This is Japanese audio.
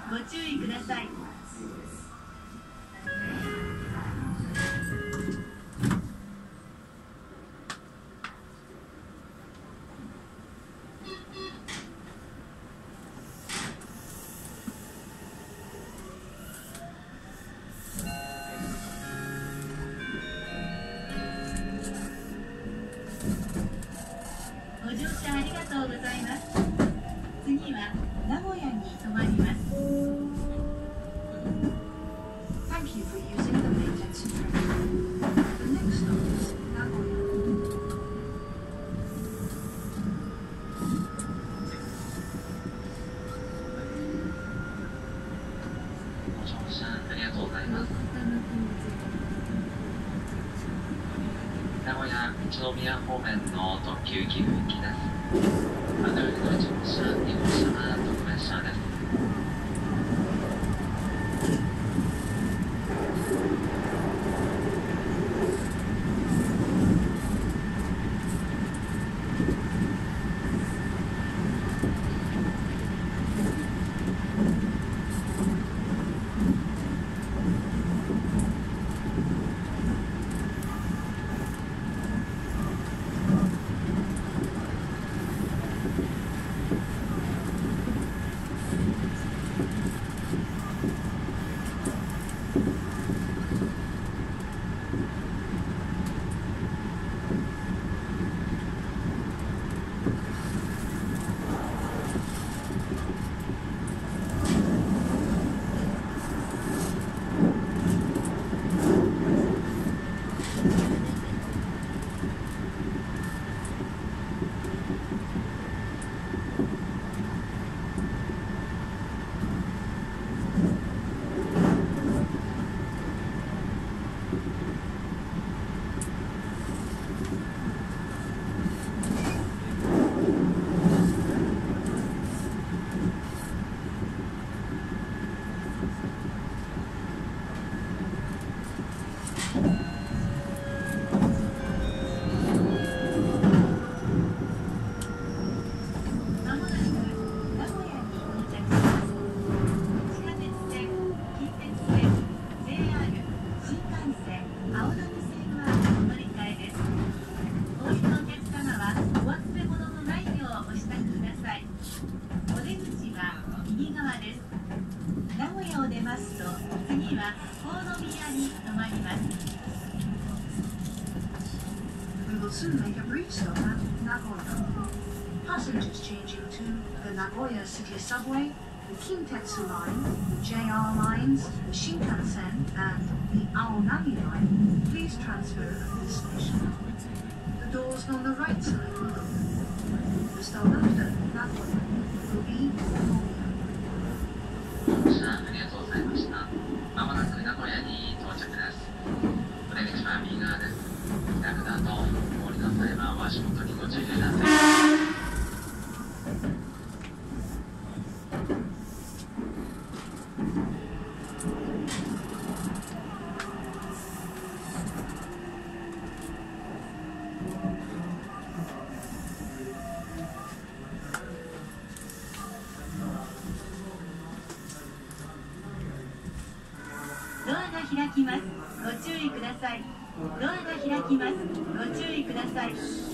ご注意ください。ご乗車ありがとうございます。次は名古屋に停まります。 Thank you for using the Meitetsu train. The next stop is Nagoya. ご乗車ありがとうございます。名古屋一宮方面の特急岐阜行きです。あのよりの乗車2号車は特別車です。 名古屋を出ますと、次は神宮に停まります。 We will soon make a brief stop at Nagoya. Passengers changing to the Nagoya City Subway, the Kintetsu Line, the JR lines, the Shinkansen, and the Aonami Line, please transfer at this station. The doors on the right side will open. The stop after Nagoya will be Nagoya. ご乗車ありがとうございました。まもなく名古屋に到着です。お出口は右側です。ラクダとお降りの際はお足元にご注意ください。 ドアが開きます。ご注意ください。ドアが開きます。ご注意ください。